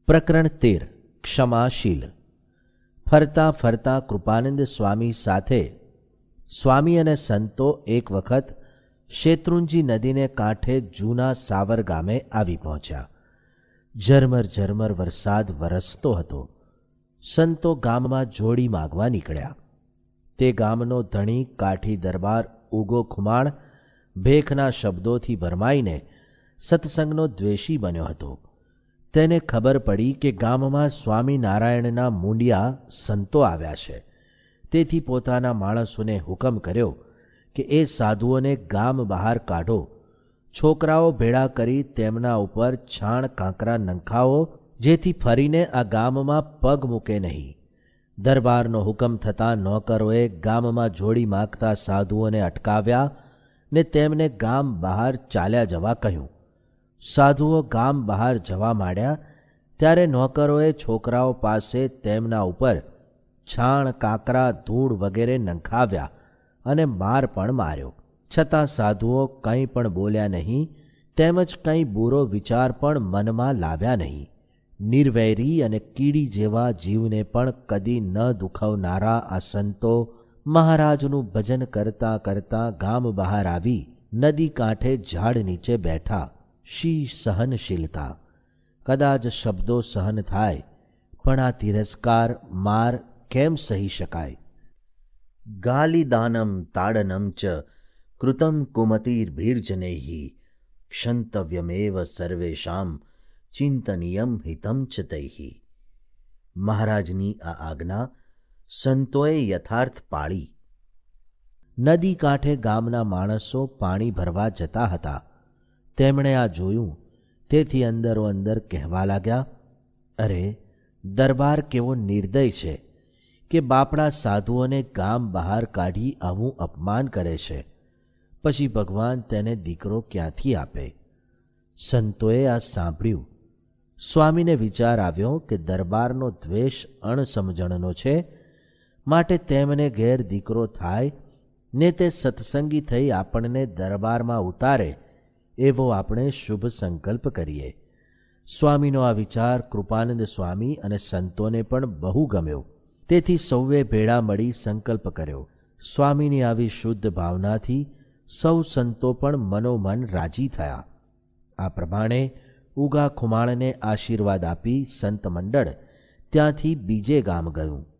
પ્રકરણ 13 ક્ષમાશીલ. ફરતા ફરતા કૃપાનંદ સ્વામી સાથે સ્વામી અને સંતો એક વખત શેત્રુંજી નદીને કાંઠે જૂના સાવર ગામે આવી પહોંચ્યા. ઝરમર ઝરમર વરસાદ વરસતો હતો. સંતો ગામમાં જોડી માગવા નીકળ્યા. તે ગામનો ધણી કાઠી દરબાર ઉગો ખુમાણ ભેખના શબ્દોથી ભરમાઈને સત્સંગનો દ્વેષી બન્યો હતો. તેને ખબર પડી કે ગામમાં સ્વામિનારાયણના મૂંડિયા સંતો આવ્યા છે. તેથી પોતાના માણસોને હુકમ કર્યો કે એ સાધુઓને ગામ બહાર કાઢો. છોકરાઓ ભેળા કરી તેમના ઉપર છાણ કાંકરા નંખાવો, જેથી ફરીને આ ગામમાં પગ મૂકે નહીં. દરબારનો હુકમ થતાં નોકરોએ ગામમાં જોડી માગતા સાધુઓને અટકાવ્યા ને તેમને ગામ બહાર ચાલ્યા જવા કહ્યું. સાધુઓ ગામ બહાર જવા માંડ્યા ત્યારે નોકરોએ છોકરાઓ પાસે તેમના ઉપર છાણ કાંકરા ધૂળ વગેરે નંખાવ્યા અને માર પણ માર્યો. છતાં સાધુઓ કંઈ પણ બોલ્યા નહીં, તેમજ કંઈ બુરો વિચાર પણ મનમાં લાવ્યા નહીં. નિર્વૈરી અને કીડી જેવા જીવને પણ કદી ન દુખવનારા આ સંતો મહારાજનું ભજન કરતાં કરતાં ગામ બહાર આવી નદી કાંઠે ઝાડ નીચે બેઠા. શી સહનશીલતા! કદાચ શબ્દો સહન થાય, પણ આ તિરસ્કાર માર કેમ સહી શકાય? ગાલિદાનમ તાડનમ ચ કૃતમ કુમતિર્ભીર્જનૈઃ ક્ષંતવ્યમેવ સર્વેષાં ચિંતનીયમ હિતમ ચ તૈઃ. મહારાજની આ આજ્ઞા સંતોએ યથાર્થ પાળી. નદી કાંઠે ગામના માણસો પાણી ભરવા જતા હતા. તેમણે આ જોયું, તેથી અંદરો અંદર કહેવા લાગ્યા, અરે, દરબાર કેવો નિર્દય છે કે બાપડા સાધુઓને ગામ બહાર કાઢી આવું અપમાન કરે છે. પછી ભગવાન તેને દીકરો ક્યાંથી આપે? સંતોએ આ સાંભળ્યું. સ્વામીને વિચાર આવ્યો કે દરબારનો દ્વેષ અણસમજણનો છે, માટે તેમને ઘેર દીકરો થાય ને તે સત્સંગી થઈ આપણને દરબારમાં ઉતારે એવો આપણે શુભ સંકલ્પ કરીએ. સ્વામીનો આ વિચાર કૃપાનંદ સ્વામી અને સંતોને પણ બહુ ગમ્યો. તેથી સૌએ ભેળા મળી સંકલ્પ કર્યો. સ્વામીની આવી શુદ્ધ ભાવનાથી સૌ સંતો પણ મનોમન રાજી થયા. આ પ્રમાણે ઉગા ખુમાણને આશીર્વાદ આપી સંત મંડળ ત્યાંથી બીજે ગામ ગયું.